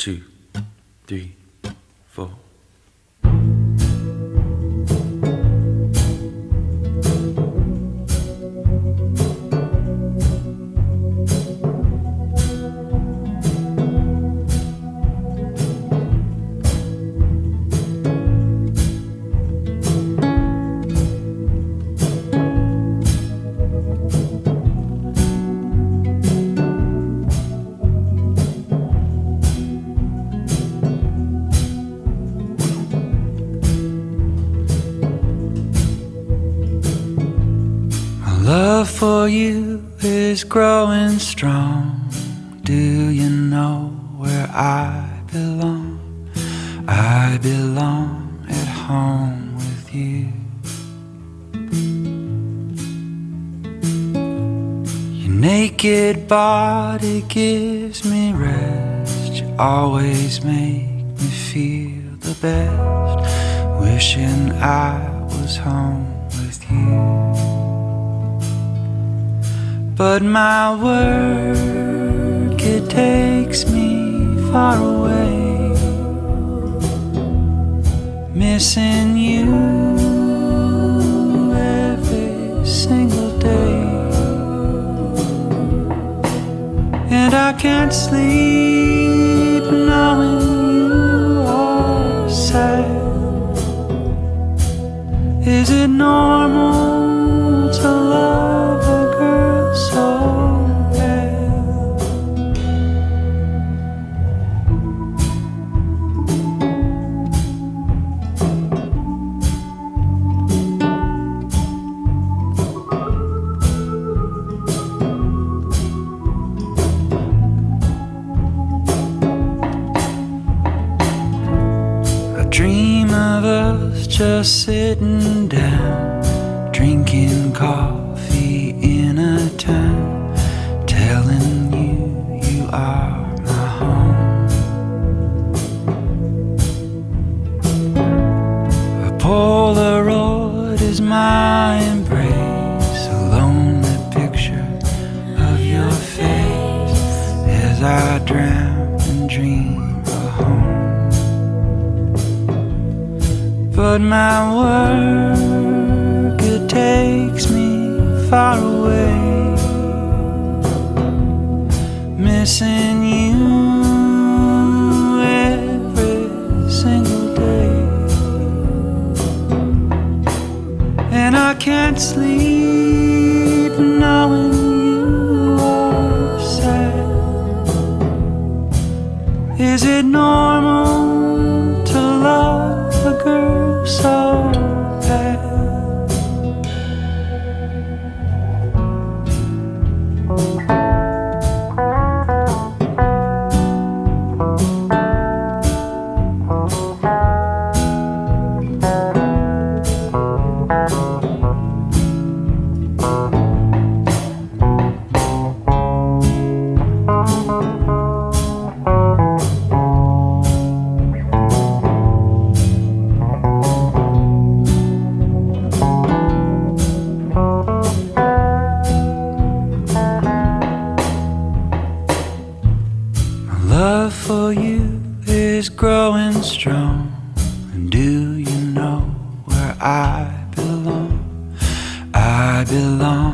2, 3, 4. Love for you is growing strong. Do you know where I belong? I belong at home with you. Your naked body gives me rest. You always make me feel the best. Wishing I was home with you. But my work, it takes me far away, missing you every single day. And I can't sleep knowing you are sad. Is it normal to love a girl so bad? I dream of us just sitting down, drinking coffee in a town, telling you you are my home. A Polaroid is my embrace, a lonely picture of your face as I drown and dream of home. But my work, it takes me far away, missing you every single day. And I can't sleep knowing you are sad. Is it normal to love a girl so bad? Love for you is growing strong. And do you know where I belong? I belong